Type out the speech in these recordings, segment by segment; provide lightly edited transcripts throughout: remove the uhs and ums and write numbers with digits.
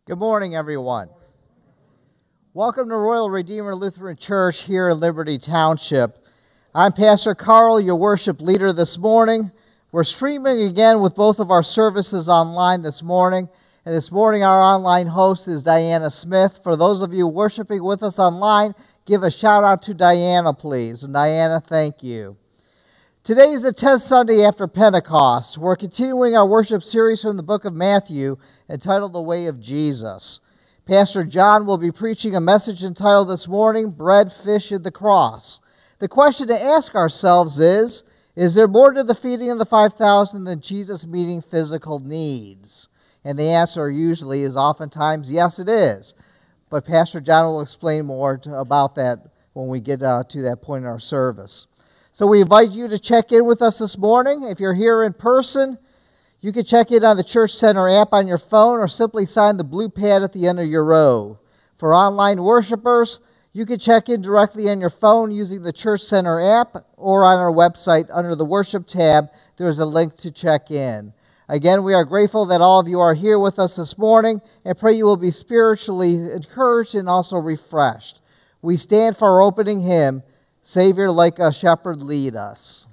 Good morning, everyone. Welcome to Royal Redeemer Lutheran Church here in Liberty Township. I'm Pastor Carl, your worship leader this morning. We're streaming again with both of our services online this morning. And this morning our online host is Diana Smith. For those of you worshiping with us online, give a shout out to Diana, please. And Diana, thank you. Today is the 10th Sunday after Pentecost. We're continuing our worship series from the book of Matthew entitled The Way of Jesus. Pastor John will be preaching a message entitled this morning, Bread, Fish, and the Cross. The question to ask ourselves is there more to the feeding of the 5,000 than Jesus meeting physical needs? And the answer usually is oftentimes, yes, it is. But Pastor John will explain more about that when we get to that point in our service. So we invite you to check in with us this morning. If you're here in person, you can check in on the Church Center app on your phone or simply sign the blue pad at the end of your row. For online worshipers, you can check in directly on your phone using the Church Center app or on our website under the Worship tab. There's a link to check in. Again, we are grateful that all of you are here with us this morning and pray you will be spiritually encouraged and also refreshed. We stand for our opening hymn, Savior, like a shepherd, lead us.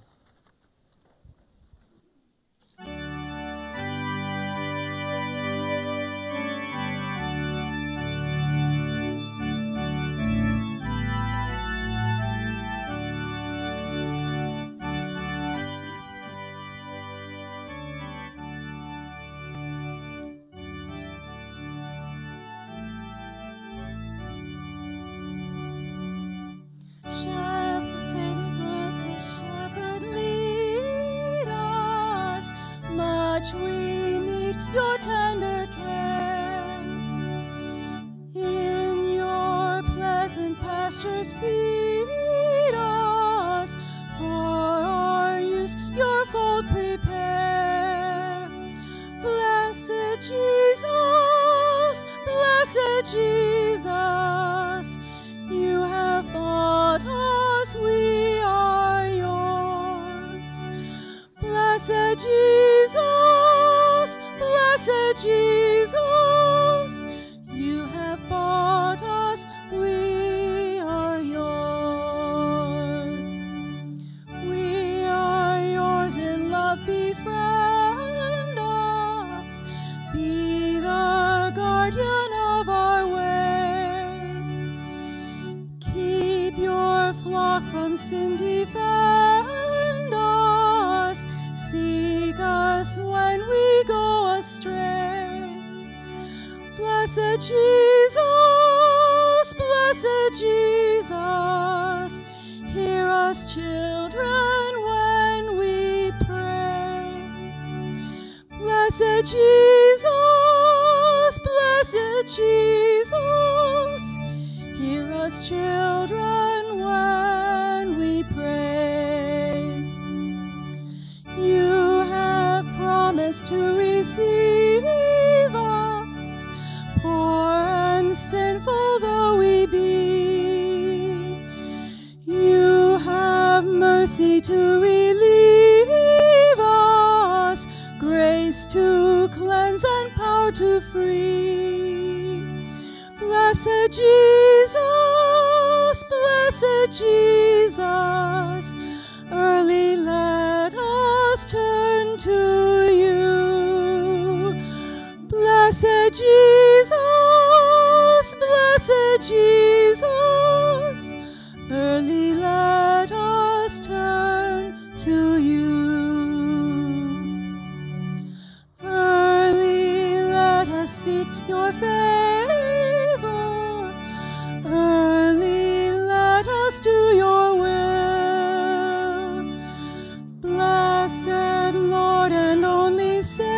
We need your tender care. In your pleasant pastures feed us, for our use your fold prepare. Blessed Jesus, you have bought us, we are yours. Blessed Jesus, you have bought us, we are yours. We are yours in love, befriend us, be the guardian of our way. Keep your flock from sin, defend us, seek us when we go astray. Blessed Jesus, hear us children when we pray. Blessed Jesus, hear us children when we pray. You have promised to receive us, poor and sinful though we be. You have mercy to relieve us, grace to cleanse and power to free. Blessed Jesus, early let us turn to you. Blessed Jesus, early let us turn to you. Early let us seek your favor, early let us do your will. Blessed Lord and only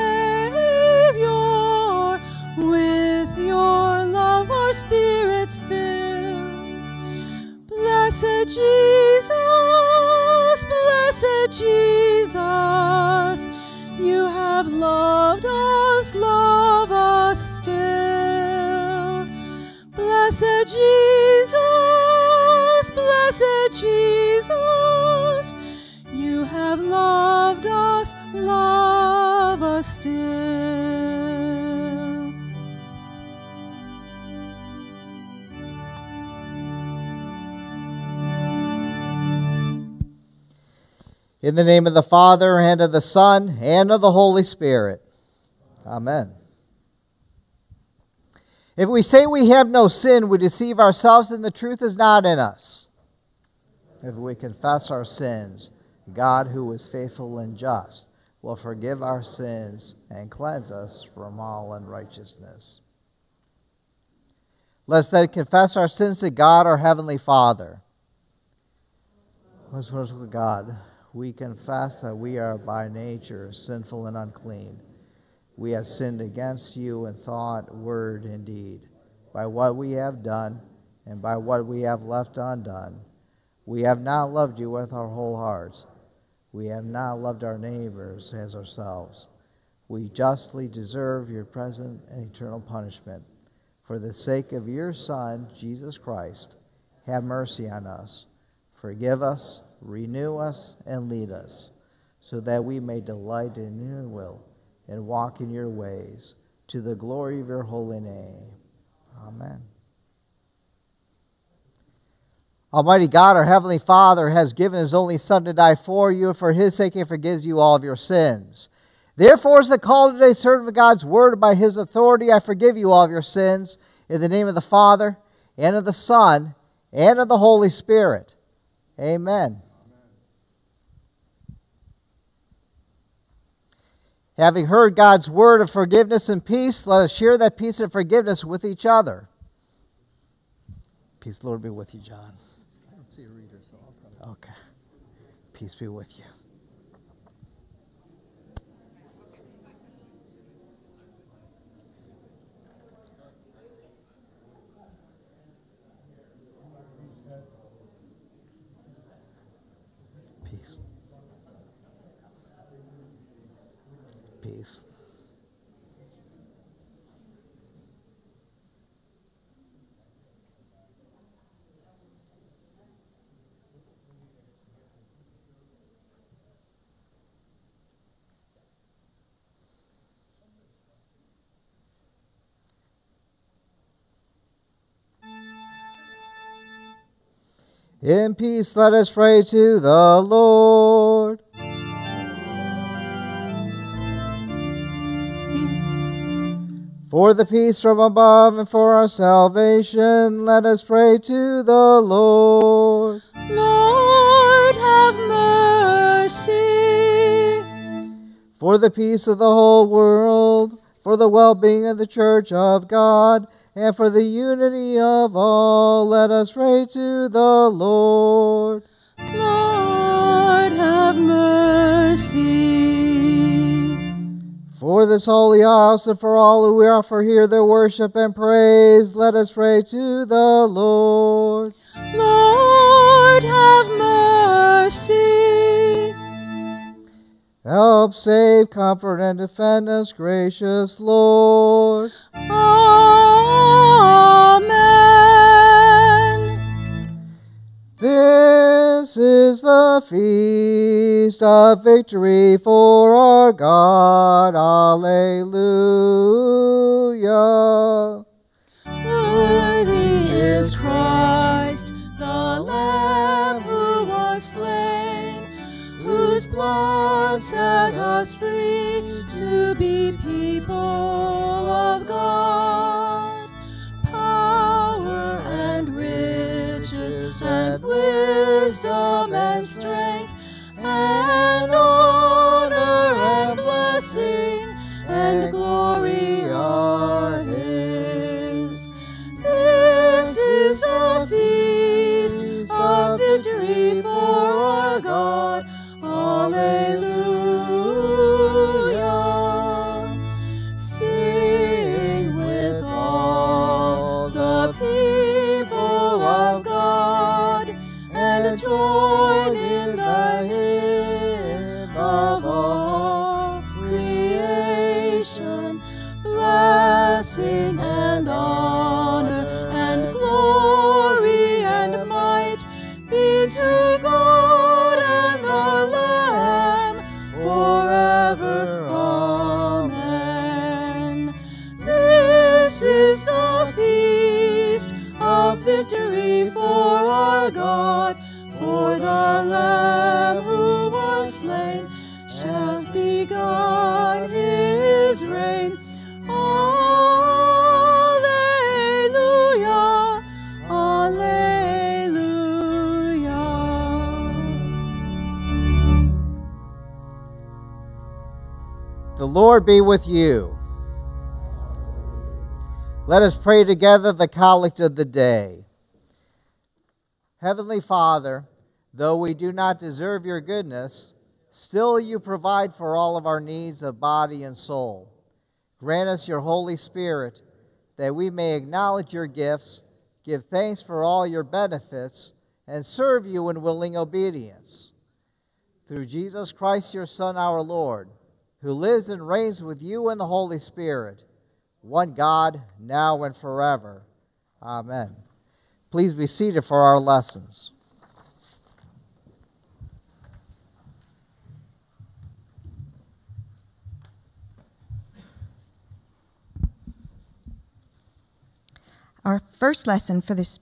Savior, with your love our spirits fill. Blessed Jesus, you have loved us, love us still. Blessed Jesus, you have loved us, love us still. In the name of the Father, and of the Son, and of the Holy Spirit. Amen. If we say we have no sin, we deceive ourselves, and the truth is not in us. If we confess our sins, God, who is faithful and just, will forgive our sins and cleanse us from all unrighteousness. Let's then confess our sins to God, our Heavenly Father. Let's worship with God. We confess that we are by nature sinful and unclean. We have sinned against you in thought, word, and deed, by what we have done and by what we have left undone. We have not loved you with our whole hearts. We have not loved our neighbors as ourselves. We justly deserve your present and eternal punishment. For the sake of your Son, Jesus Christ, have mercy on us. Forgive us, renew us, and lead us, so that we may delight in your will and walk in your ways, to the glory of your holy name. Amen. Almighty God, our Heavenly Father, has given his only Son to die for you, and for his sake he forgives you all of your sins. Therefore, as the call today, servant of God's word, by his authority, I forgive you all of your sins, in the name of the Father, and of the Son, and of the Holy Spirit. Amen. Having heard God's word of forgiveness and peace, let us share that peace and forgiveness with each other. Peace, Lord, be with you, John. I don't see a reader, so I'll probably... Okay. Peace be with you. Peace. Peace. In peace, let us pray to the Lord. For the peace from above and for our salvation, let us pray to the Lord. Lord, have mercy. For the peace of the whole world, for the well-being of the Church of God, and for the unity of all, let us pray to the Lord. Lord, have mercy. For this holy house and for all who offer here their worship and praise, let us pray to the Lord. Lord, have mercy. Help, save, comfort, and defend us, gracious Lord. Amen. This is the feast of victory for our God. Alleluia. Worthy is Christ, the Lamb who was slain, whose blood set us free to be people of God. Power and riches and wisdom and strength and honor and blessing and glory are his. This is the feast of victory for our God. Alleluia. Sing with all the people of God and join in the hymn of all creation. Blessing and honor and glory and might be to God and the Lamb The Lord be with you. Let us pray together the collect of the day. Heavenly Father, though we do not deserve your goodness, still you provide for all of our needs of body and soul. Grant us your Holy Spirit, that we may acknowledge your gifts, give thanks for all your benefits, and serve you in willing obedience. Through Jesus Christ, your Son, our Lord, who lives and reigns with you in the Holy Spirit, one God, now and forever. Amen. Please be seated for our lessons. Our first lesson for this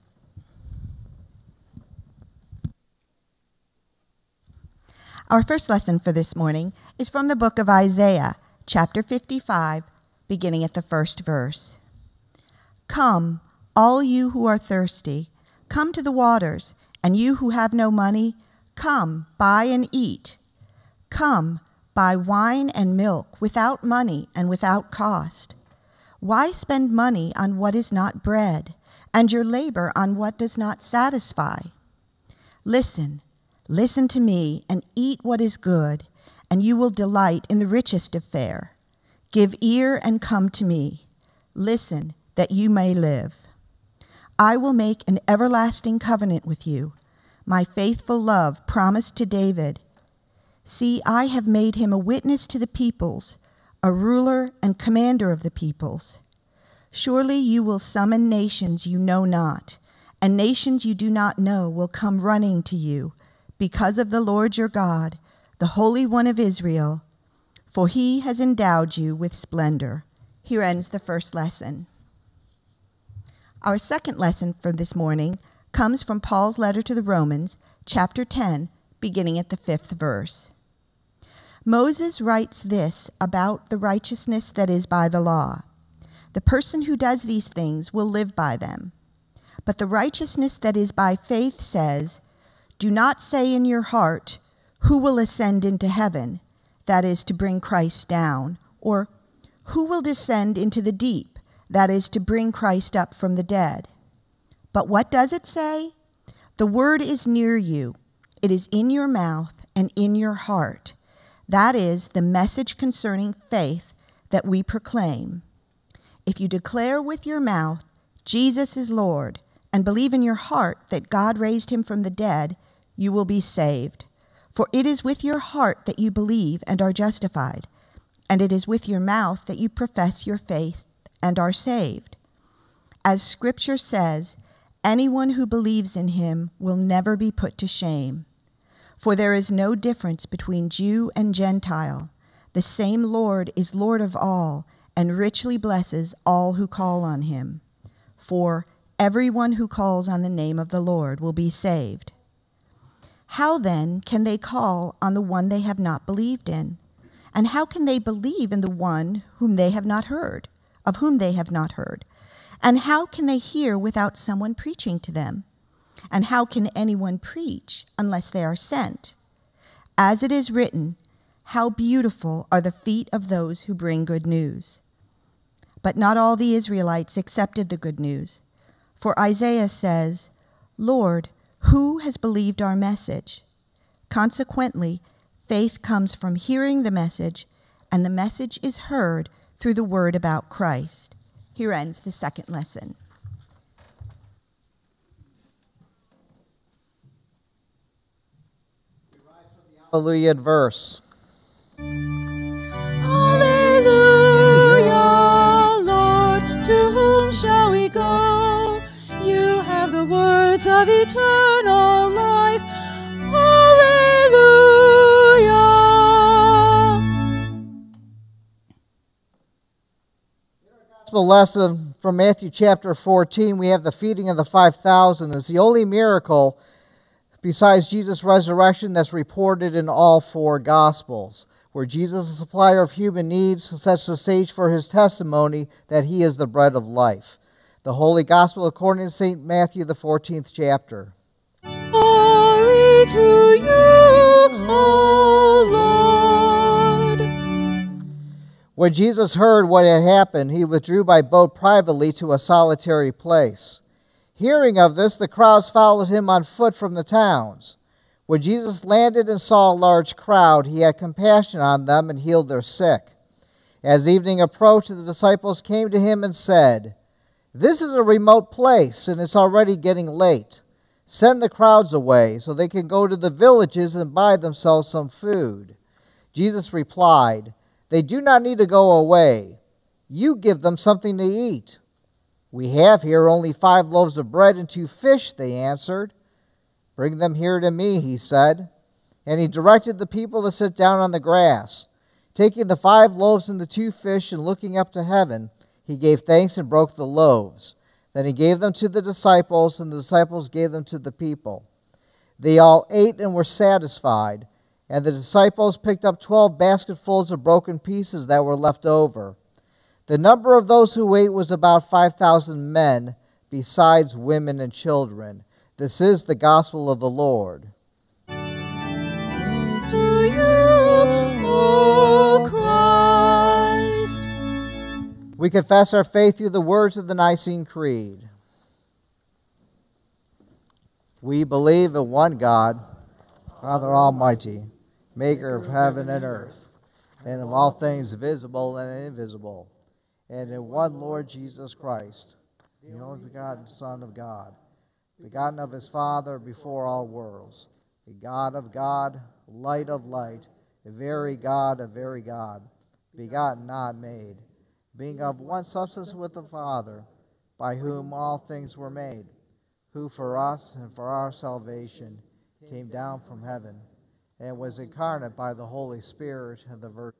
morning is from the book of Isaiah, chapter 55, beginning at the first verse. Come, all you who are thirsty, come to the waters, and you who have no money, come, buy and eat. Come, buy wine and milk without money and without cost. Why spend money on what is not bread, and your labor on what does not satisfy? Listen to me, and eat what is good, and you will delight in the richest of fare. Give ear and come to me. Listen, that you may live. I will make an everlasting covenant with you, my faithful love promised to David. See, I have made him a witness to the peoples, a ruler and commander of the peoples. Surely you will summon nations you know not, and nations you do not know will come running to you, because of the Lord your God, the Holy One of Israel, for he has endowed you with splendor. Here ends the first lesson. Our second lesson for this morning comes from Paul's letter to the Romans, chapter 10, beginning at the 5th verse. Moses writes this about the righteousness that is by the law. The person who does these things will live by them. But the righteousness that is by faith says, do not say in your heart, who will ascend into heaven, that is to bring Christ down, or who will descend into the deep, that is to bring Christ up from the dead. But what does it say? The word is near you. It is in your mouth and in your heart. That is the message concerning faith that we proclaim. If you declare with your mouth, Jesus is Lord, and believe in your heart that God raised him from the dead, you will be saved. For it is with your heart that you believe and are justified, and it is with your mouth that you profess your faith and are saved. As Scripture says, anyone who believes in him will never be put to shame. For there is no difference between Jew and Gentile. The same Lord is Lord of all, and richly blesses all who call on him. For everyone who calls on the name of the Lord will be saved. How then can they call on the one they have not believed in? And how can they believe in the one whom they have not heard, of whom they have not heard? And how can they hear without someone preaching to them? And how can anyone preach unless they are sent? As it is written, how beautiful are the feet of those who bring good news. But not all the Israelites accepted the good news. For Isaiah says, Lord, who has believed our message? Consequently, faith comes from hearing the message, and the message is heard through the word about Christ. Here ends the second lesson. Hallelujah verse. Hallelujah, Lord, to whom shall we go? You have the words of eternal life. Hallelujah. Gospel lesson from Matthew chapter 14, we have the feeding of the 5,000. It's the only miracle besides Jesus' resurrection that's reported in all four Gospels, where Jesus, the supplier of human needs, sets the stage for his testimony that he is the bread of life. The Holy Gospel according to St. Matthew, the 14th chapter. Glory to you, O Lord. When Jesus heard what had happened, he withdrew by boat privately to a solitary place. Hearing of this, the crowds followed him on foot from the towns. When Jesus landed and saw a large crowd, he had compassion on them and healed their sick. As evening approached, the disciples came to him and said, "This is a remote place, and it's already getting late. Send the crowds away so they can go to the villages and buy themselves some food." Jesus replied, "They do not need to go away. You give them something to eat." "We have here only 5 loaves of bread and 2 fish," they answered. "Bring them here to me," he said. And he directed the people to sit down on the grass. Taking the 5 loaves and the 2 fish and looking up to heaven, he gave thanks and broke the loaves. Then he gave them to the disciples, and the disciples gave them to the people. They all ate and were satisfied, and the disciples picked up 12 basketfuls of broken pieces that were left over. The number of those who ate was about 5,000 men, besides women and children. This is the gospel of the Lord. Praise to you, O Christ. We confess our faith through the words of the Nicene Creed. We believe in one God, Father Almighty, maker of heaven and earth, and of all things visible and invisible, and in one Lord Jesus Christ, the only begotten Son of God, begotten of his Father before all worlds, the God of God, light of light, a very God of very God, begotten, not made, being of one substance with the Father, by whom all things were made, who for us and for our salvation came down from heaven, and was incarnate by the Holy Spirit and the Virgin.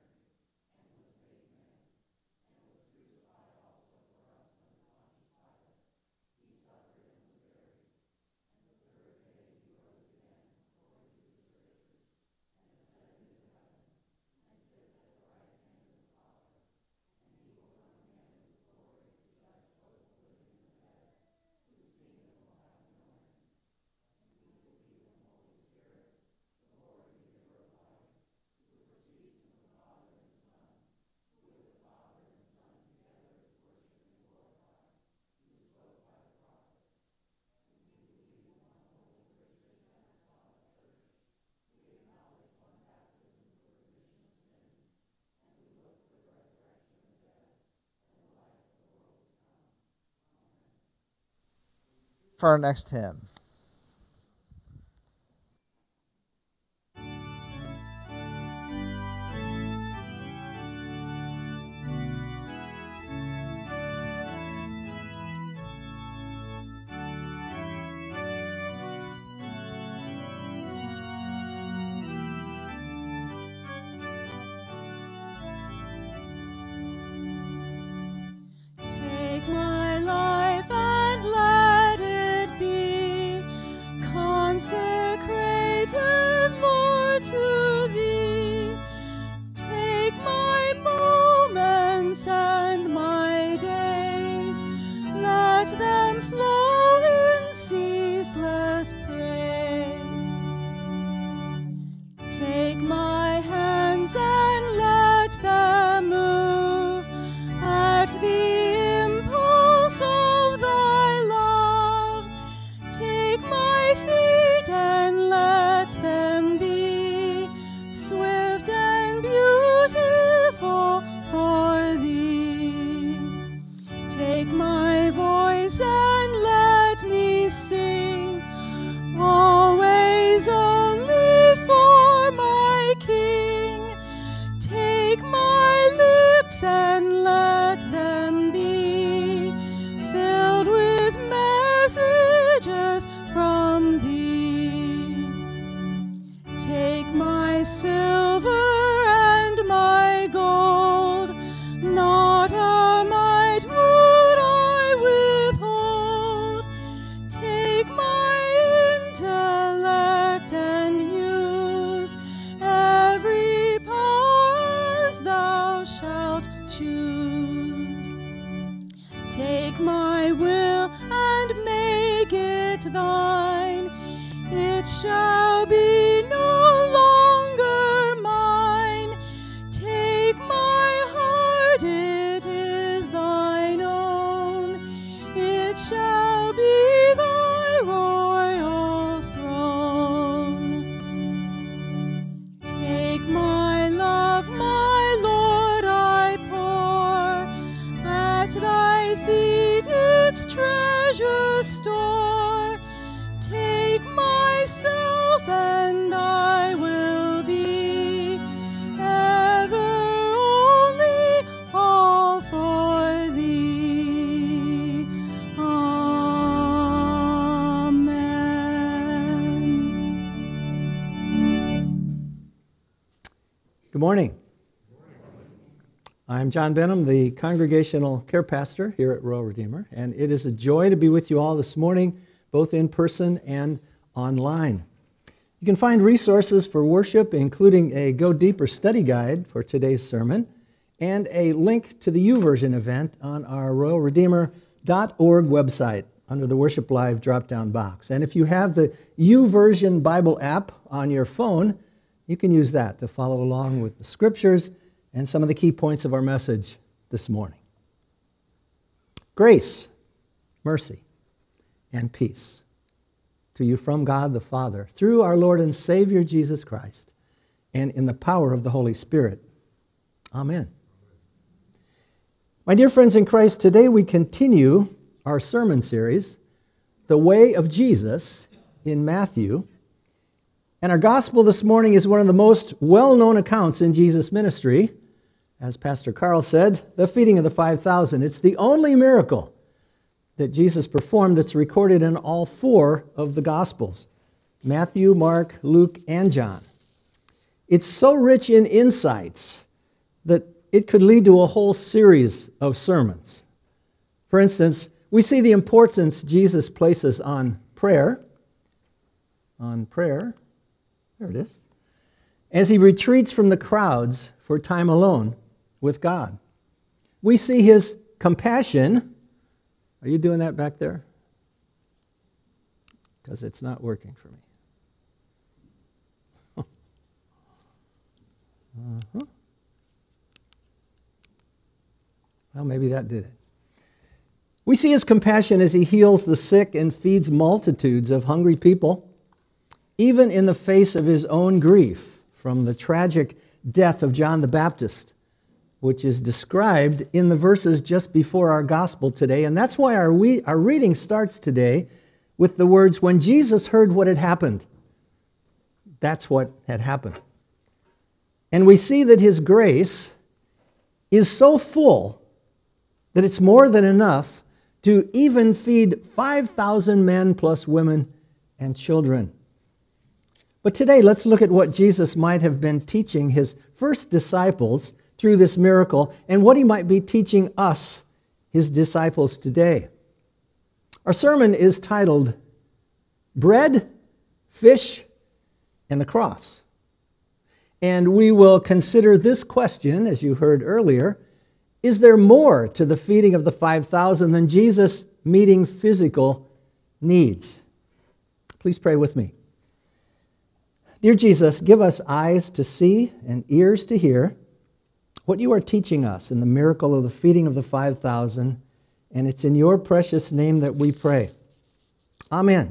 For our next hymn. Take my life and let it be Good morning. I'm John Benham, the Congregational Care Pastor here at Royal Redeemer, and it is a joy to be with you all this morning, both in person and online. You can find resources for worship, including a Go Deeper study guide for today's sermon, and a link to the YouVersion event on our royalredeemer.org website under the Worship Live drop-down box. And if you have the YouVersion Bible app on your phone, you can use that to follow along with the scriptures and some of the key points of our message this morning. Grace, mercy, and peace to you from God the Father, through our Lord and Savior Jesus Christ, and in the power of the Holy Spirit. Amen. My dear friends in Christ, today we continue our sermon series, The Way of Jesus in Matthew. And our gospel this morning is one of the most well-known accounts in Jesus' ministry. As Pastor Carl said, the feeding of the 5,000. It's the only miracle that Jesus performed that's recorded in all four of the Gospels, Matthew, Mark, Luke, and John. It's so rich in insights that it could lead to a whole series of sermons. For instance, we see the importance Jesus places on prayer. There it is. As he retreats from the crowds for time alone with God. We see his compassion. Are you doing that back there? Because it's not working for me. Well, maybe that did it. We see his compassion as he heals the sick and feeds multitudes of hungry people, even in the face of his own grief from the tragic death of John the Baptist, which is described in the verses just before our gospel today. And that's why our reading starts today with the words, when Jesus heard what had happened. That's what had happened. And we see that his grace is so full that it's more than enough to even feed 5,000 men plus women and children. But today, let's look at what Jesus might have been teaching his first disciples through this miracle and what he might be teaching us, his disciples, today. Our sermon is titled, Bread, Fish, and the Cross. And we will consider this question, as you heard earlier, is there more to the feeding of the 5,000 than Jesus meeting physical needs? Please pray with me. Dear Jesus, give us eyes to see and ears to hear what you are teaching us in the miracle of the feeding of the 5,000, and it's in your precious name that we pray. Amen.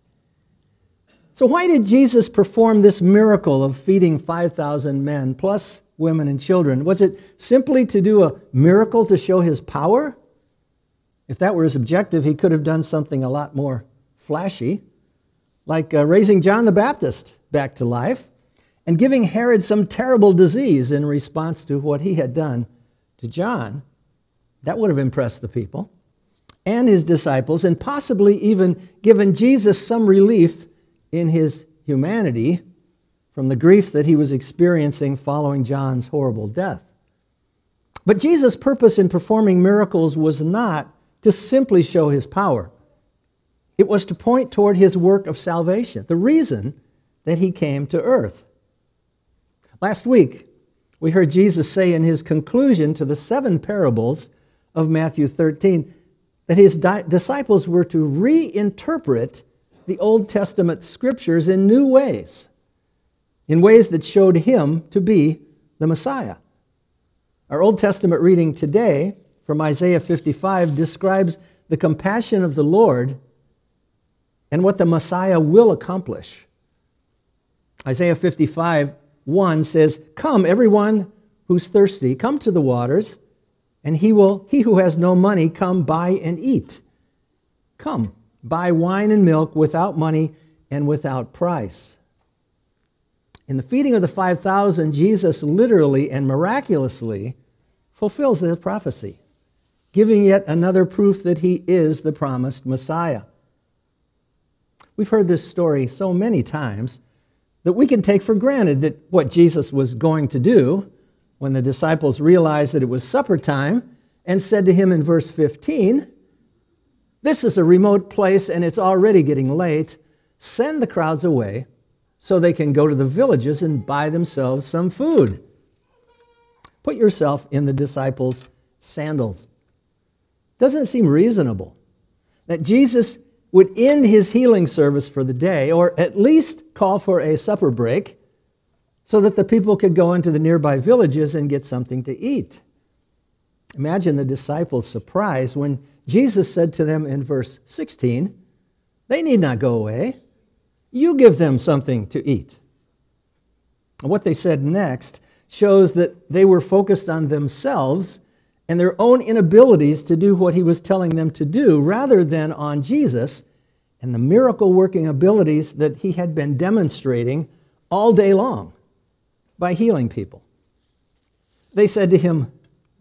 So why did Jesus perform this miracle of feeding 5,000 men, plus women and children? Was it simply to do a miracle to show his power? If that were his objective, he could have done something a lot more flashy, like raising John the Baptist back to life and giving Herod some terrible disease in response to what he had done to John. That would have impressed the people and his disciples, and possibly even given Jesus some relief in his humanity from the grief that he was experiencing following John's horrible death. But Jesus' purpose in performing miracles was not to simply show his power. It was to point toward his work of salvation, the reason that he came to earth. Last week, we heard Jesus say in his conclusion to the 7 parables of Matthew 13 that his disciples were to reinterpret the Old Testament scriptures in new ways, in ways that showed him to be the Messiah. Our Old Testament reading today from Isaiah 55 describes the compassion of the Lord and what the Messiah will accomplish. Isaiah 55:1 says, "Come, everyone who's thirsty, come to the waters, and he who has no money, come buy and eat. Come, buy wine and milk without money and without price." In the feeding of the 5,000, Jesus literally and miraculously fulfills this prophecy, giving yet another proof that he is the promised Messiah. We've heard this story so many times that we can take for granted that what Jesus was going to do when the disciples realized that it was supper time and said to him in verse 15, "This is a remote place and it's already getting late. Send the crowds away so they can go to the villages and buy themselves some food." Put yourself in the disciples' sandals. Doesn't it seem reasonable that Jesus would end his healing service for the day, or at least call for a supper break, so that the people could go into the nearby villages and get something to eat? Imagine the disciples' surprise when Jesus said to them in verse 16, "They need not go away. You give them something to eat." And what they said next shows that they were focused on themselves and their own inabilities to do what he was telling them to do, rather than on Jesus and the miracle-working abilities that he had been demonstrating all day long by healing people. They said to him,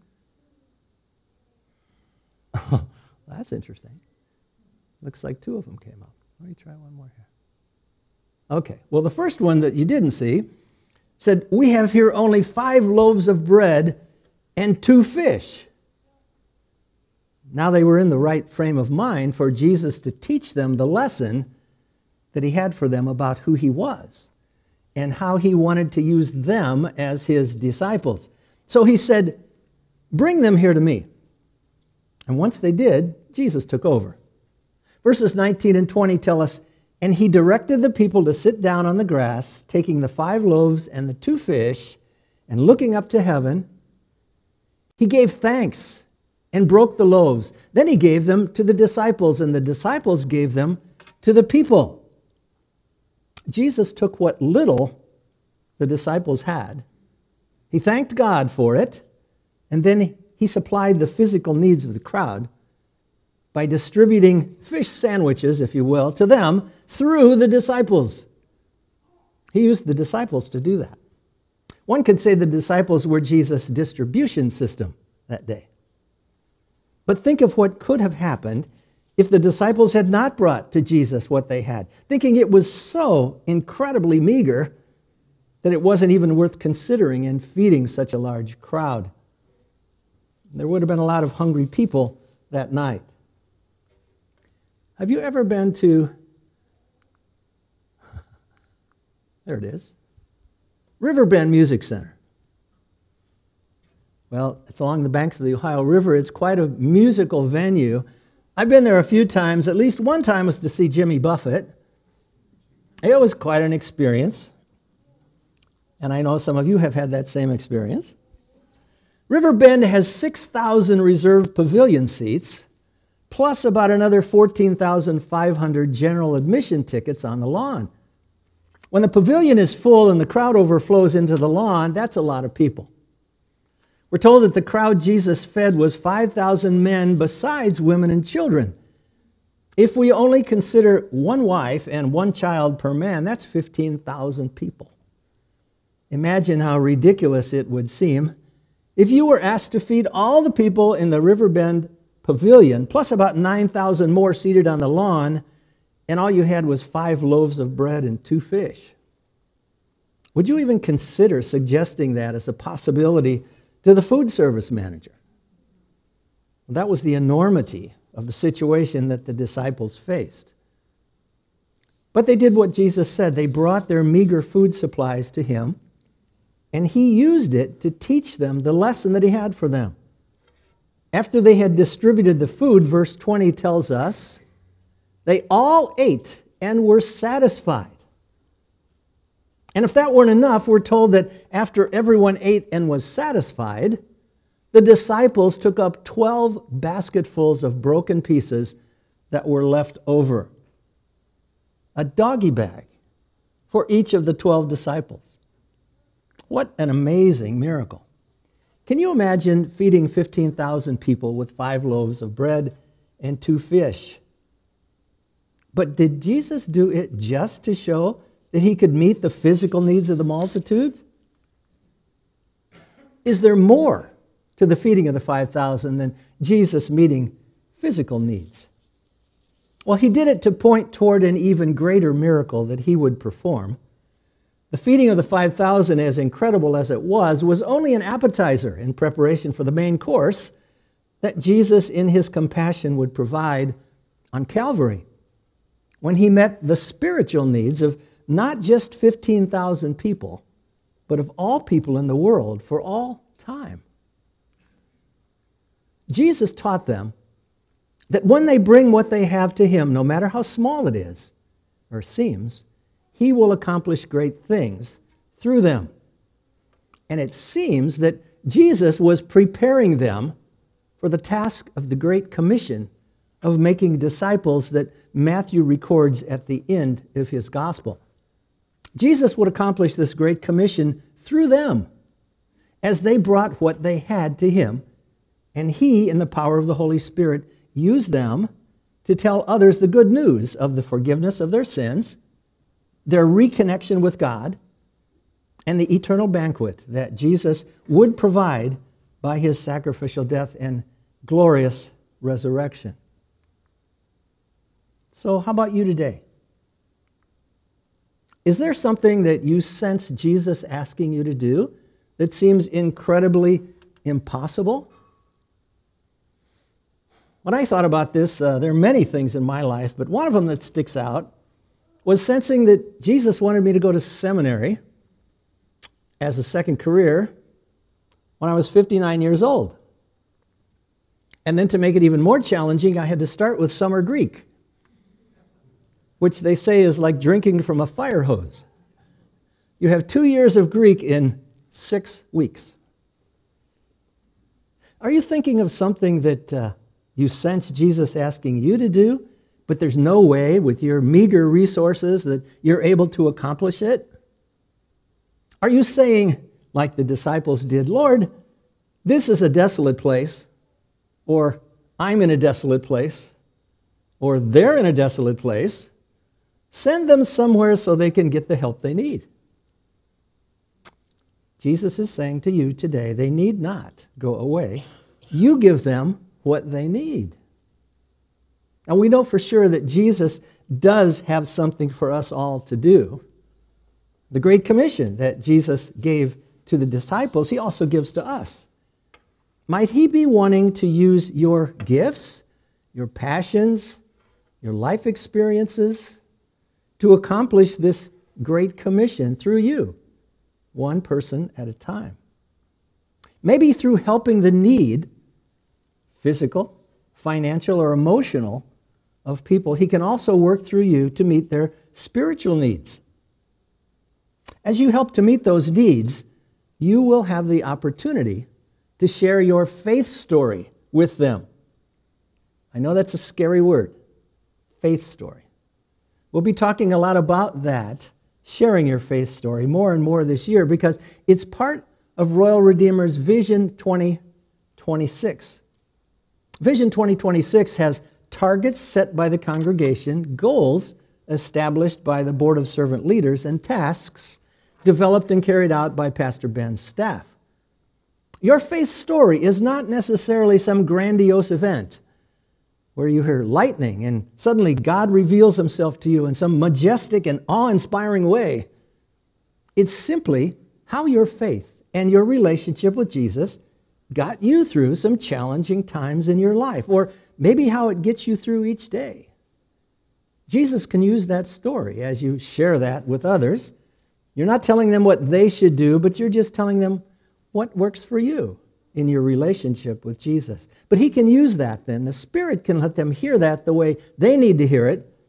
"Oh, that's interesting. Looks like two of them came up. Let me try one more here." Okay, well, the first one that you didn't see said, "We have here only 5 loaves of bread and 2 fish." Now they were in the right frame of mind for Jesus to teach them the lesson that he had for them about who he was and how he wanted to use them as his disciples. So he said, "Bring them here to me." And once they did, Jesus took over. Verses 19 and 20 tell us, "And he directed the people to sit down on the grass, taking the 5 loaves and the 2 fish, and looking up to heaven, he gave thanks and broke the loaves. Then he gave them to the disciples, and the disciples gave them to the people." Jesus took what little the disciples had. He thanked God for it, and then he supplied the physical needs of the crowd by distributing fish sandwiches, if you will, to them through the disciples. He used the disciples to do that. One could say the disciples were Jesus' distribution system that day. But think of what could have happened if the disciples had not brought to Jesus what they had, thinking it was so incredibly meager that it wasn't even worth considering in feeding such a large crowd. There would have been a lot of hungry people that night. Have you ever been to, there it is, Riverbend Music Center? Well, it's along the banks of the Ohio River. It's quite a musical venue. I've been there a few times. At least one time was to see Jimmy Buffett. It was quite an experience. And I know some of you have had that same experience. Riverbend has 6,000 reserved pavilion seats, plus about another 14,500 general admission tickets on the lawn. When the pavilion is full and the crowd overflows into the lawn, that's a lot of people. We're told that the crowd Jesus fed was 5,000 men besides women and children. If we only consider one wife and one child per man, that's 15,000 people. Imagine how ridiculous it would seem if you were asked to feed all the people in the Riverbend Pavilion, plus about 9,000 more seated on the lawn, and all you had was 5 loaves of bread and 2 fish. Would you even consider suggesting that as a possibility to the food service manager? Well, that was the enormity of the situation that the disciples faced. But they did what Jesus said. They brought their meager food supplies to him, and he used it to teach them the lesson that he had for them. After they had distributed the food, verse 20 tells us, they all ate and were satisfied. And if that weren't enough, we're told that after everyone ate and was satisfied, the disciples took up 12 basketfuls of broken pieces that were left over. A doggy bag for each of the 12 disciples. What an amazing miracle. Can you imagine feeding 15,000 people with 5 loaves of bread and 2 fish? But did Jesus do it just to show that he could meet the physical needs of the multitude? Is there more to the feeding of the 5,000 than Jesus meeting physical needs? Well, he did it to point toward an even greater miracle that he would perform The feeding of the 5,000, as incredible as it was only an appetizer in preparation for the main course that Jesus, in his compassion, would provide on Calvary when he met the spiritual needs of not just 15,000 people, but of all people in the world for all time. Jesus taught them that when they bring what they have to him, no matter how small it is or seems, he will accomplish great things through them. And it seems that Jesus was preparing them for the task of the Great Commission of making disciples that Matthew records at the end of his gospel. Jesus would accomplish this Great Commission through them as they brought what they had to him, and he, in the power of the Holy Spirit, used them to tell others the good news of the forgiveness of their sins, their reconnection with God, and the eternal banquet that Jesus would provide by his sacrificial death and glorious resurrection. So how about you today? Is there something that you sense Jesus asking you to do that seems incredibly impossible? When I thought about this, there are many things in my life, but one of them that sticks out was sensing that Jesus wanted me to go to seminary as a second career when I was 59 years old. And then to make it even more challenging, I had to start with summer Greek, which they say is like drinking from a fire hose. You have 2 years of Greek in 6 weeks. Are you thinking of something that you sense Jesus asking you to do, but there's no way with your meager resources that you're able to accomplish it? Are you saying, like the disciples did, Lord, this is a desolate place, or I'm in a desolate place, or they're in a desolate place, send them somewhere so they can get the help they need? Jesus is saying to you today, they need not go away. You give them what they need. And we know for sure that Jesus does have something for us all to do. The Great Commission that Jesus gave to the disciples, he also gives to us. Might he be wanting to use your gifts, your passions, your life experiences to accomplish this Great Commission through you, one person at a time? Maybe through helping the need, physical, financial, or emotional, of people, he can also work through you to meet their spiritual needs. As you help to meet those needs, you will have the opportunity to share your faith story with them. I know that's a scary word, faith story. We'll be talking a lot about that, sharing your faith story more and more this year, because it's part of Royal Redeemer's Vision 2026. Vision 2026 has targets set by the congregation, goals established by the Board of Servant Leaders, and tasks developed and carried out by Pastor Ben's staff. Your faith story is not necessarily some grandiose event where you hear lightning and suddenly God reveals himself to you in some majestic and awe-inspiring way. It's simply how your faith and your relationship with Jesus got you through some challenging times in your life, or maybe how it gets you through each day. Jesus can use that story as you share that with others. You're not telling them what they should do, but you're just telling them what works for you in your relationship with Jesus. But he can use that then. The Spirit can let them hear that the way they need to hear it,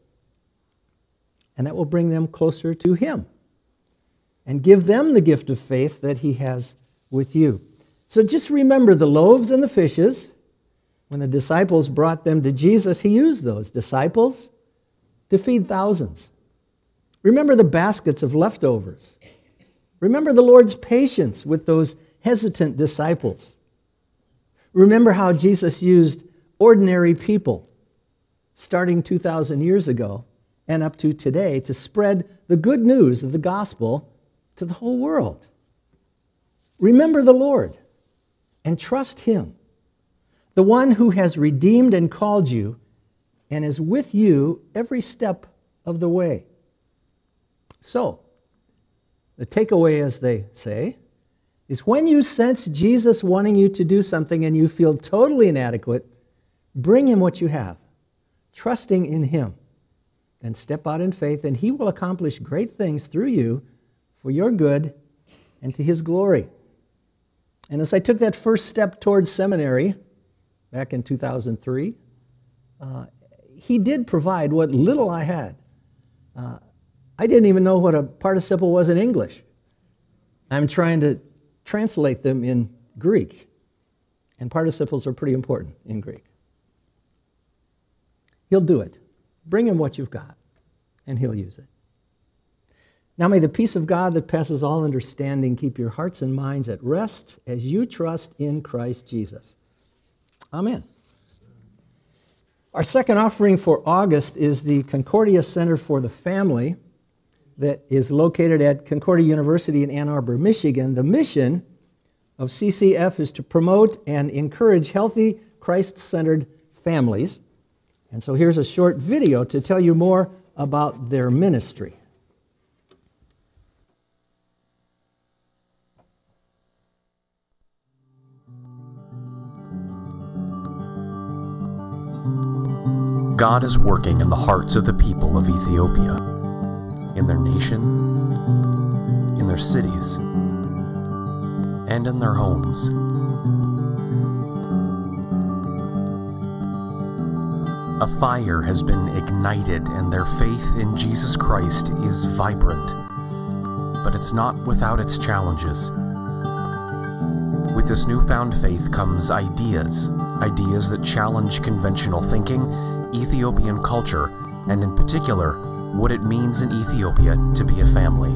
and that will bring them closer to him and give them the gift of faith that he has with you. So just remember the loaves and the fishes. When the disciples brought them to Jesus, he used those disciples to feed thousands. Remember the baskets of leftovers. Remember the Lord's patience with those hesitant disciples. Remember how Jesus used ordinary people, starting 2,000 years ago and up to today, to spread the good news of the gospel to the whole world. Remember the Lord and trust him, the one who has redeemed and called you and is with you every step of the way. So, The takeaway, as they say, is when you sense Jesus wanting you to do something and you feel totally inadequate, bring him what you have, trusting in him. Then step out in faith, and he will accomplish great things through you for your good and to his glory. And as I took that first step towards seminary back in 2003, he did provide what little I had. I didn't even know what a participle was in English. I'm trying to translate them in Greek, and participles are pretty important in Greek. He'll do it. Bring him what you've got, and he'll use it. Now may the peace of God that passes all understanding keep your hearts and minds at rest as you trust in Christ Jesus. Amen. Our second offering for August is the Concordia Center for the Family that is located at Concordia University in Ann Arbor, Michigan. The mission of CCF is to promote and encourage healthy, Christ-centered families. And so here's a short video to tell you more about their ministry. God is working in the hearts of the people of Ethiopia, in their nation, in their cities, and in their homes. A fire has been ignited, and their faith in Jesus Christ is vibrant, but it's not without its challenges. With this newfound faith comes ideas that challenge conventional thinking, Ethiopian culture, and in particular, what it means in Ethiopia to be a family.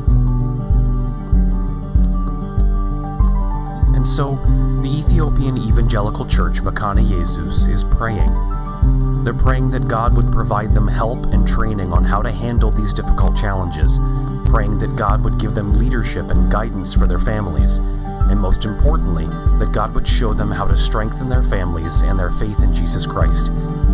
And so, the Ethiopian Evangelical Church, Makana Jesus, is praying. They're praying that God would provide them help and training on how to handle these difficult challenges, praying that God would give them leadership and guidance for their families, and most importantly, that God would show them how to strengthen their families and their faith in Jesus Christ.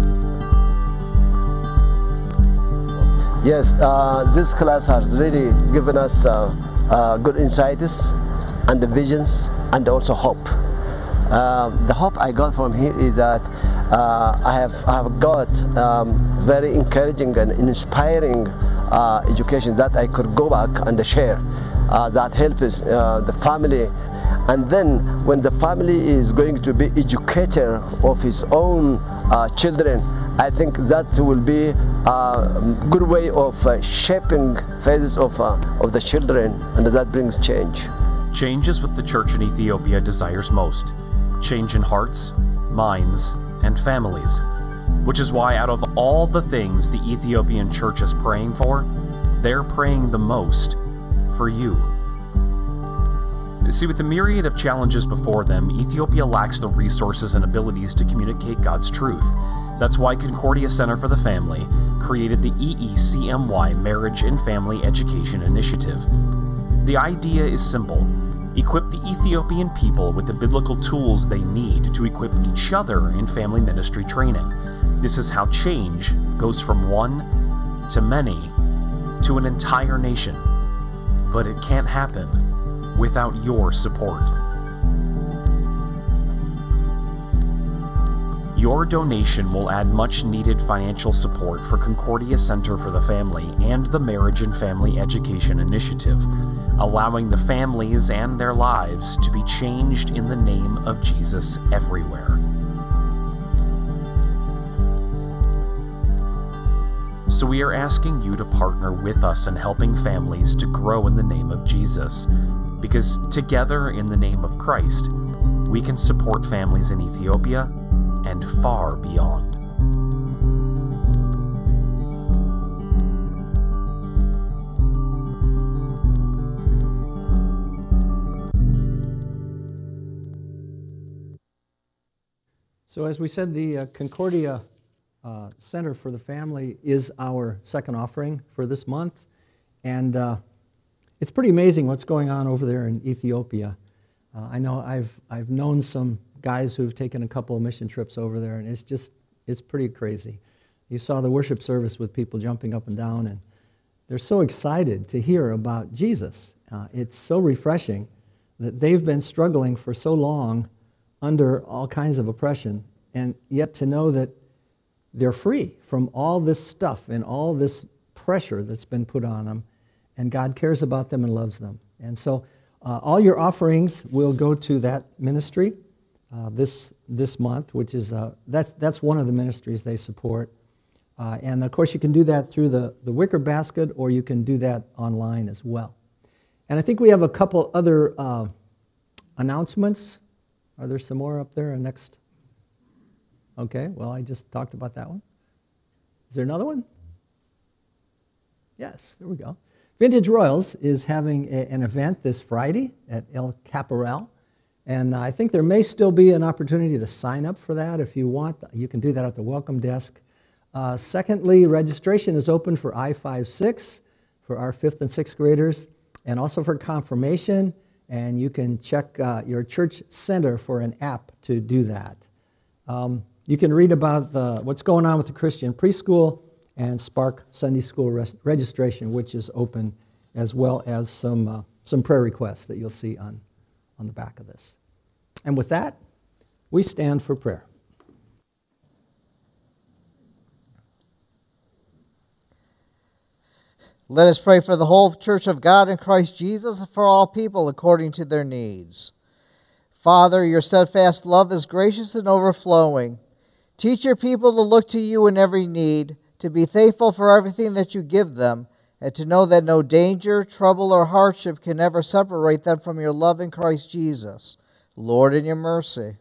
Yes, this class has really given us good insights and the visions and also hope. The hope I got from here is that I have got very encouraging and inspiring education that I could go back and share that helps the family. And then when the family is going to be educator of his own children, I think that will be a good way of shaping phases of the children, and that brings change. Change is what the church in Ethiopia desires most. Change in hearts, minds, and families. Which is why out of all the things the Ethiopian church is praying for, they're praying the most for you. See, with the myriad of challenges before them, Ethiopia lacks the resources and abilities to communicate God's truth. That's why Concordia Center for the Family created the EECMY Marriage and Family Education Initiative. The idea is simple. Equip the Ethiopian people with the biblical tools they need to equip each other in family ministry training. This is how change goes from one to many to an entire nation. But it can't happen without your support. Your donation will add much needed financial support for Concordia Center for the Family and the Marriage and Family Education Initiative, allowing the families and their lives to be changed in the name of Jesus everywhere. So we are asking you to partner with us in helping families to grow in the name of Jesus, because together in the name of Christ, we can support families in Ethiopia and far beyond. So as we said, the Concordia Center for the Family is our second offering for this month. And it's pretty amazing what's going on over there in Ethiopia. I know I've known some guys who've taken a couple of mission trips over there, and it's pretty crazy. You saw the worship service with people jumping up and down, they're so excited to hear about Jesus. It's so refreshing that they've been struggling for so long under all kinds of oppression, and yet to know that they're free from all this stuff and all this pressure that's been put on them, and God cares about them and loves them. And so all your offerings will go to that ministry this month, which is that's one of the ministries they support. And of course, you can do that through the Wicker Basket, or you can do that online as well. And I think we have a couple other announcements. Are there some more up there? Next. Okay, well, I just talked about that one. Is there another one? Yes, there we go. Vintage Royals is having an event this Friday at El Caporal. And I think there may still be an opportunity to sign up for that. If you want, you can do that at the welcome desk. Secondly, registration is open for I-5-6 for our 5th and 6th graders, and also for confirmation. And you can check your church center for an app to do that. You can read about what's going on with the Christian preschool and Spark Sunday School registration, which is open, as well as some prayer requests that you'll see on the back of this. And with that, we stand for prayer. Let us pray for the whole Church of God in Christ Jesus, and for all people according to their needs. Father, your steadfast love is gracious and overflowing. Teach your people to look to you in every need, to be thankful for everything that you give them, and to know that no danger, trouble, or hardship can ever separate them from your love in Christ Jesus. Lord, in your mercy.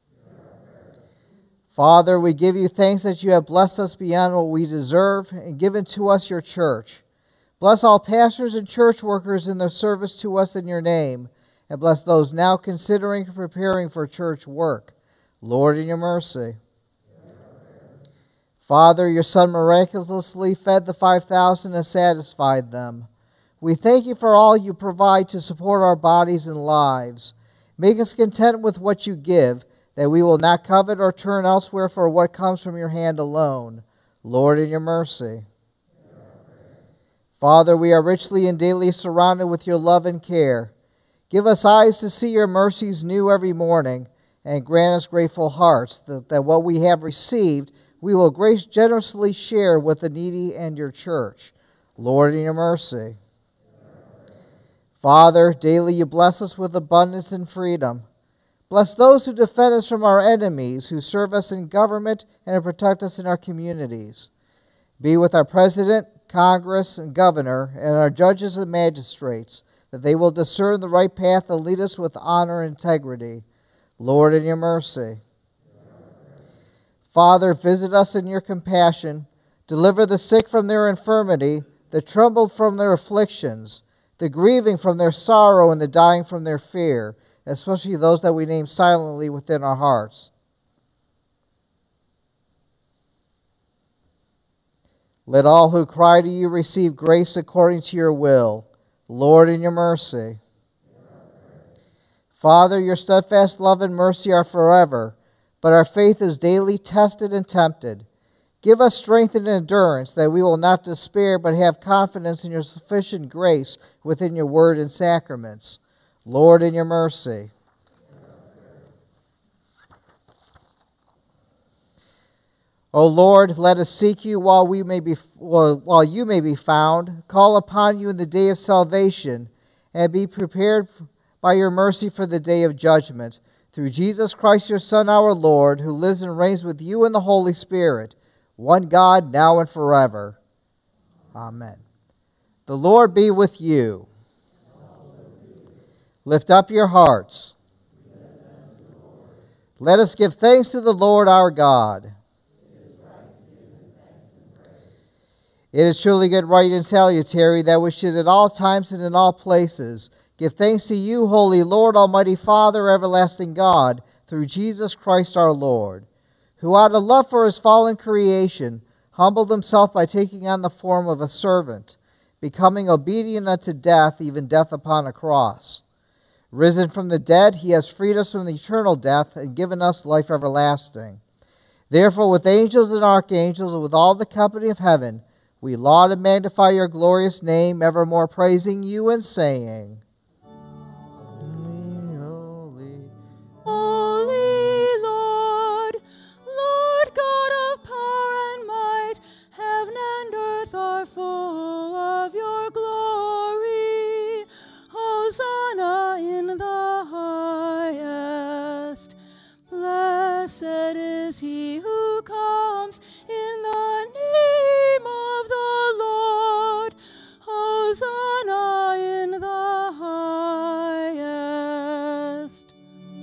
Father, we give you thanks that you have blessed us beyond what we deserve and given to us your church. Bless all pastors and church workers in their service to us in your name, and bless those now considering and preparing for church work. Lord, in your mercy. Father, your Son miraculously fed the 5,000 and satisfied them. We thank you for all you provide to support our bodies and lives. Make us content with what you give, that we will not covet or turn elsewhere for what comes from your hand alone. Lord, in your mercy. Father, we are richly and daily surrounded with your love and care. Give us eyes to see your mercies new every morning, and grant us grateful hearts that what we have received we will generously share with the needy and your church. Lord, in your mercy. Father, daily you bless us with abundance and freedom. Bless those who defend us from our enemies, who serve us in government and protect us in our communities. Be with our President, Congress, and Governor, and our judges and magistrates, that they will discern the right path and lead us with honor and integrity. Lord, in your mercy. Father, visit us in your compassion. Deliver the sick from their infirmity, the troubled from their afflictions, the grieving from their sorrow, and the dying from their fear, especially those that we name silently within our hearts. Let all who cry to you receive grace according to your will. Lord, in your mercy. Father, your steadfast love and mercy are forever, but our faith is daily tested and tempted. Give us strength and endurance, that we will not despair, but have confidence in your sufficient grace within your word and sacraments. Lord, in your mercy. O Lord, let us seek you while you may be found, call upon you in the day of salvation, and be prepared by your mercy for the day of judgment. Through Jesus Christ, your Son, our Lord, who lives and reigns with you in the Holy Spirit, one God, now and forever. Amen. The Lord be with you. Lift up your hearts. Let us give thanks to the Lord our God. It is truly good, right, and salutary that we should at all times and in all places give thanks to you, Holy Lord, Almighty Father, everlasting God, through Jesus Christ our Lord, who out of love for his fallen creation humbled himself by taking on the form of a servant, becoming obedient unto death, even death upon a cross. Risen from the dead, he has freed us from the eternal death and given us life everlasting. Therefore, with angels and archangels and with all the company of heaven, We laud and magnify your glorious name, evermore praising you and saying, Holy, Holy Lord, Lord God of power and might, heaven and earth are full of your glory. Hosanna in the highest. Blessed is he who comes in the name of the Lord. Hosanna in the highest.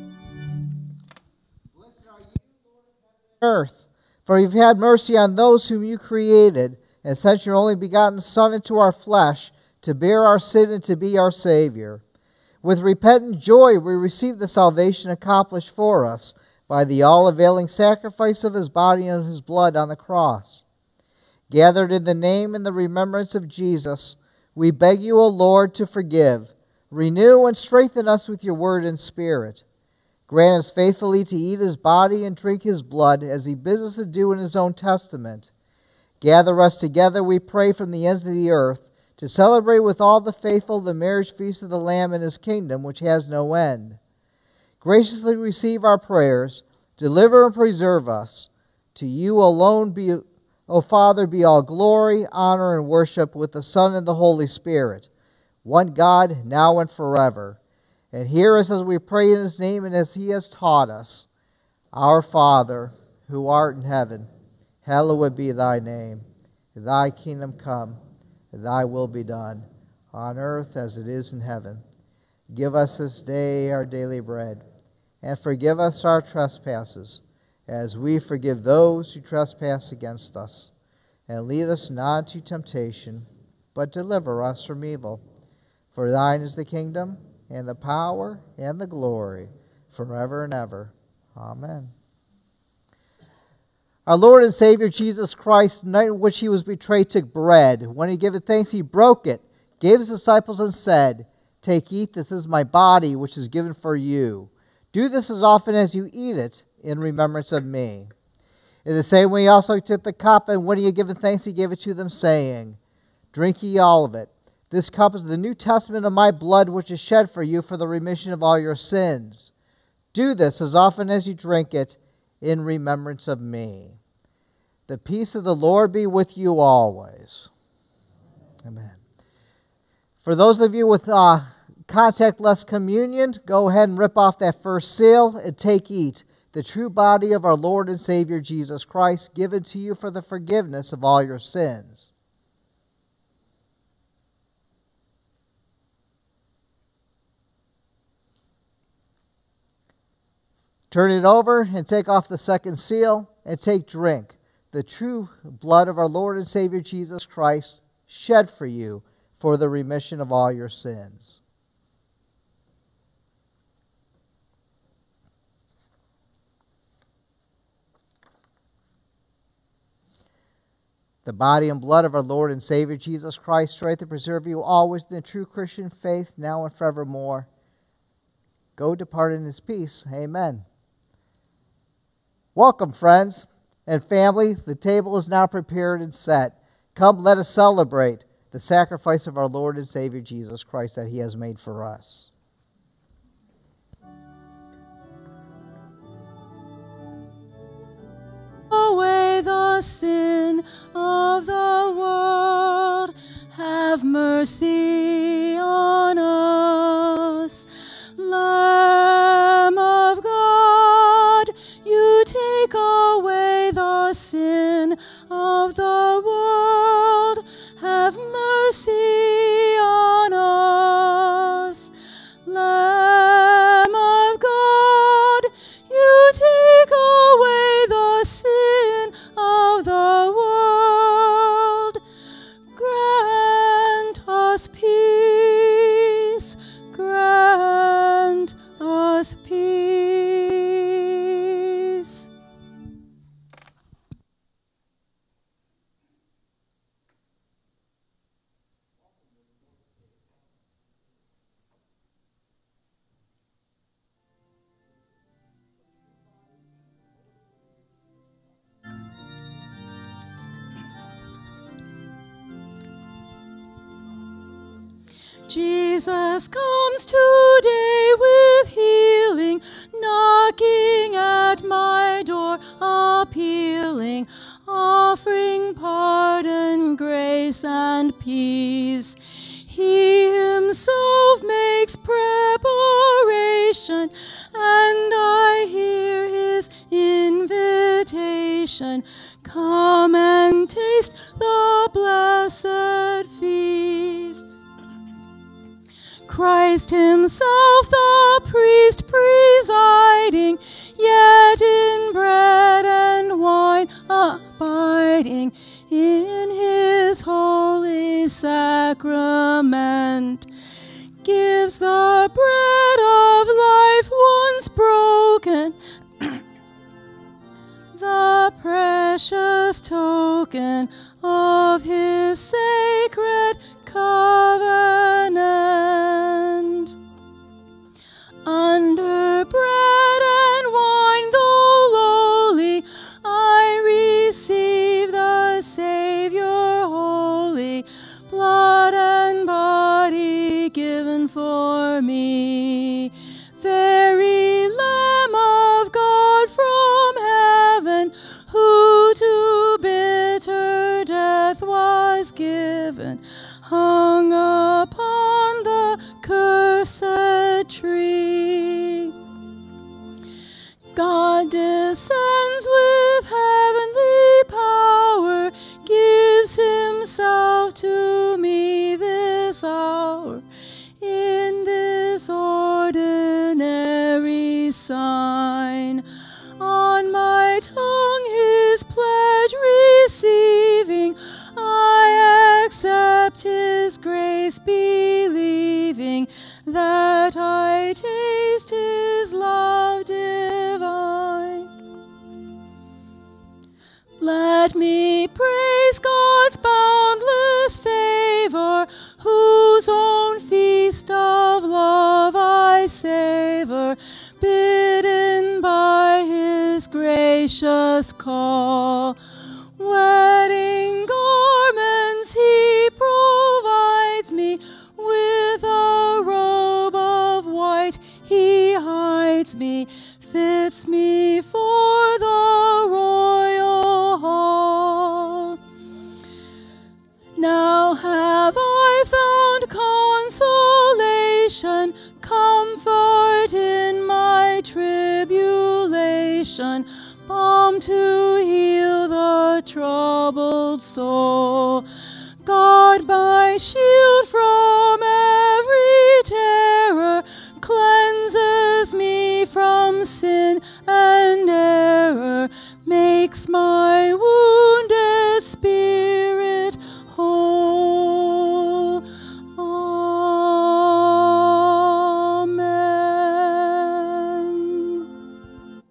earth, for you've had mercy on those whom you created, and sent your only begotten Son into our flesh, to bear our sin and to be our Savior. With repentant joy we receive the salvation accomplished for us by the all-availing sacrifice of his body and his blood on the cross. Gathered in the name and the remembrance of Jesus, we beg you, O Lord, to forgive, renew, and strengthen us with your word and spirit. Grant us faithfully to eat his body and drink his blood, as he bids us to do in his own testament. Gather us together, we pray, from the ends of the earth, to celebrate with all the faithful the marriage feast of the Lamb in his kingdom, which has no end. Graciously receive our prayers, deliver and preserve us. To you alone, O Father, be all glory, honor, and worship with the Son and the Holy Spirit, one God, now and forever. And hear us as we pray in his name and as he has taught us. Our Father, who art in heaven, hallowed be thy name. Thy kingdom come, thy will be done, on earth as it is in heaven. Give us this day our daily bread, and forgive us our trespasses, as we forgive those who trespass against us. And lead us not into temptation, but deliver us from evil. For thine is the kingdom, and the power, and the glory, forever and ever. Amen. Our Lord and Savior Jesus Christ, the night in which he was betrayed, took bread. When he gave thanks, he broke it, gave his disciples, and said, Take, eat, this is my body, which is given for you. Do this as often as you eat it, in remembrance of me. In the same way he also took the cup, and when he had given thanks, he gave it to them, saying, Drink ye all of it. This cup is the New Testament of my blood, which is shed for you for the remission of all your sins. Do this as often as you drink it, in remembrance of me. The peace of the Lord be with you always. Amen. For those of you with contactless communion, go ahead and rip off that first seal and take, eat, the true body of our Lord and Savior Jesus Christ, given to you for the forgiveness of all your sins. Turn it over and take off the second seal and take drink, the true blood of our Lord and Savior Jesus Christ, shed for you for the remission of all your sins. The body and blood of our Lord and Savior Jesus Christ, strengthen and preserve you always in the true Christian faith, now and forevermore. Go depart in his peace. Amen. Welcome, friends and family. The table is now prepared and set. Come, let us celebrate the sacrifice of our Lord and Savior Jesus Christ that he has made for us. Away the sin of the world, have mercy on us. Lamb of God, you take away the sin of the world, have mercy on us. Lamb of God, you take away the sin of the world. Grant us peace, grant us peace. Jesus comes today with healing, knocking at my door, appealing, offering pardon, grace, and peace. He himself makes preparation, and I hear his invitation. Come and taste the blessed feast. Christ himself, the priest presiding, yet in bread and wine abiding, in his holy sacrament, gives the bread of life once broken, the precious token of his sacred covenant. Under bread and wine, though lowly, I receive the Savior holy, blood and body given for me. Very Lamb of God from heaven, who to bitter death was given, hung upon the cursed tree. God descends with heavenly power, gives himself to me this hour, in this ordinary sign. On my tongue his pledge receiving, I accept his grace, believing that I taste his love divine. Let me praise God's boundless favor, whose own feast of love I savor, bidden by his gracious call. Wedding garments he provides me, with a robe of white he hides me, fits me for the royal hall. Now have I found consolation, comfort in my tribulation, balm to heal the troubled soul. God, my shield from every terror, cleanses me from sin and error, makes my wounded spirit whole. Amen.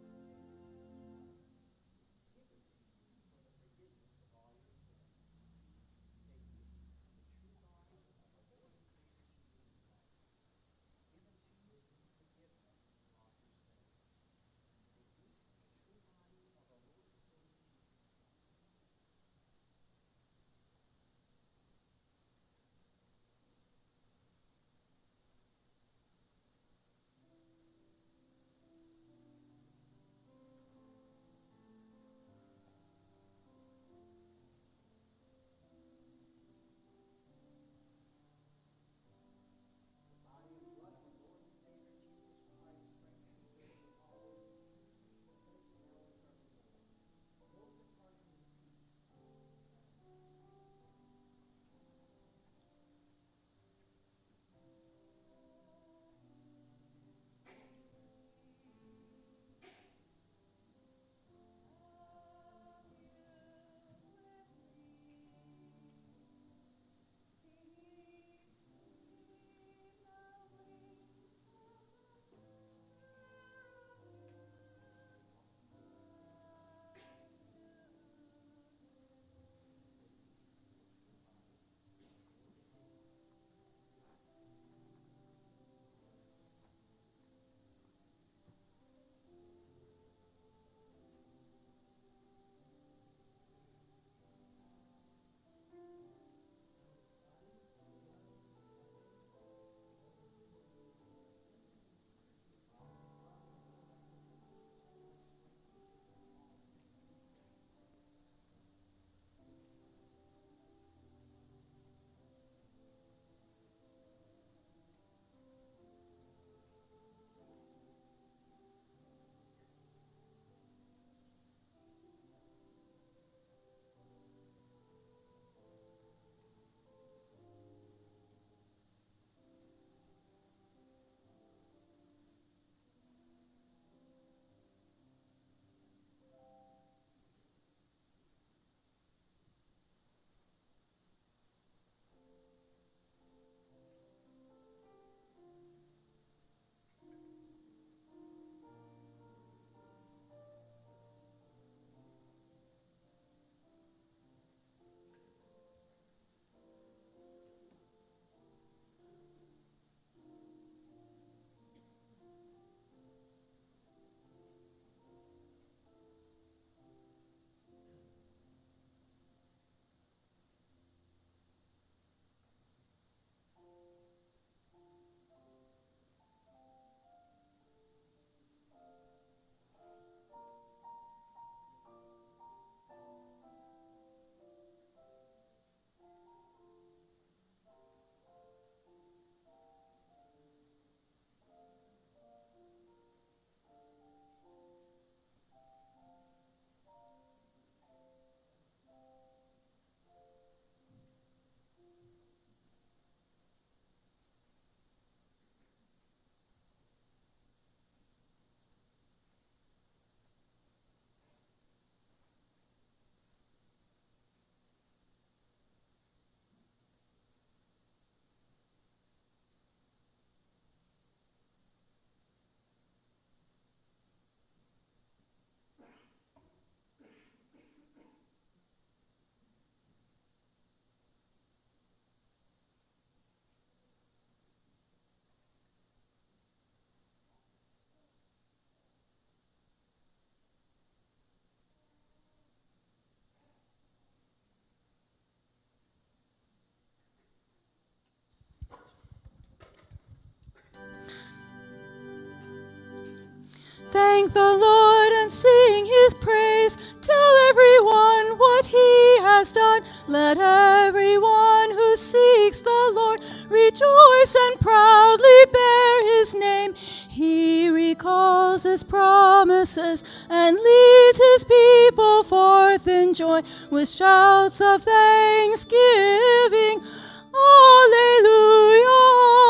Thank the Lord and sing his praise. Tell everyone what he has done. Let everyone who seeks the Lord rejoice and proudly bear his name. He recalls his promises and leads his people forth in joy with shouts of thanksgiving. Alleluia,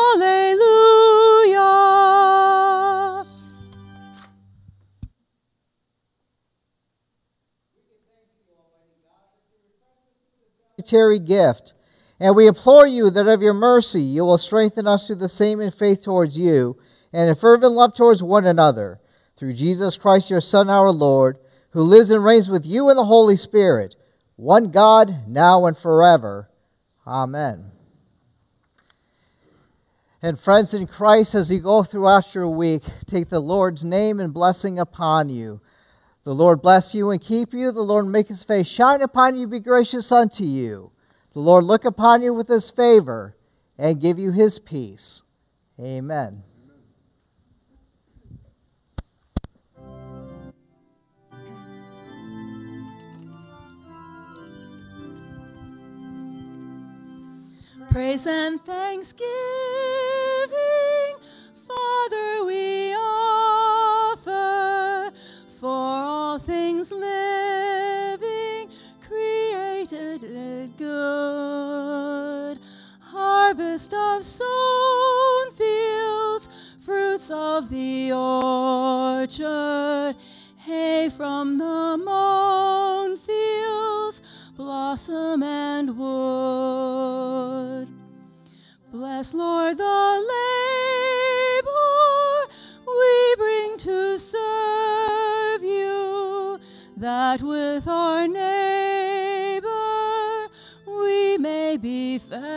alleluia. Salutary gift. And we implore you that of your mercy you will strengthen us through the same in faith towards you, and in fervent love towards one another, through Jesus Christ your Son, our Lord, who lives and reigns with you in the Holy Spirit, one God, now and forever. Amen. And friends in Christ, as you go throughout your week, take the Lord's name and blessing upon you. The Lord bless you and keep you. The Lord make his face shine upon you, be gracious unto you. The Lord look upon you with his favor and give you his peace. Amen. Praise and thanksgiving, Father, we offer for all things living, created good. Harvest of sown fields, fruits of the orchard, hay from the mown fields, blossom and wood. Bless, Lord, the labor we bring to serve you, that with our neighbor we may be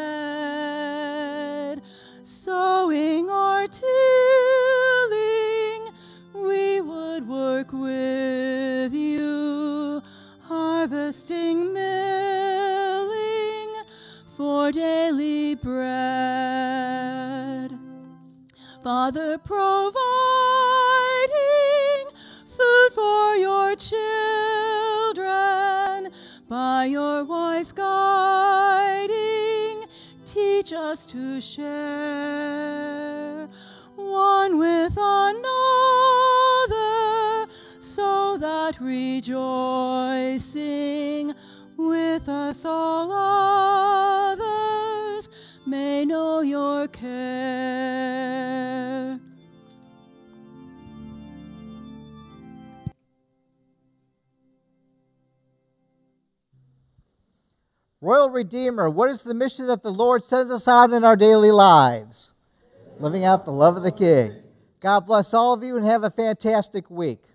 fed. Sowing or tilling, we would work with you, harvesting, milling for daily bread. Father, providing food for your children, by your wise guiding, teach us to share one with another, so that rejoicing with us all others may know your care. Royal Redeemer, what is the mission that the Lord sends us out in our daily lives? Living out the love of the King. God bless all of you and have a fantastic week.